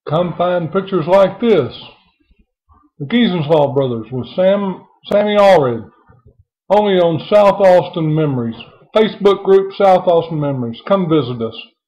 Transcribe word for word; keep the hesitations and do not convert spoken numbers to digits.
Come find pictures like this. The Geezinslaws brothers with Sam, Sammy Allred. Only on South Austin Memories. Facebook group South Austin Memories. Come visit us.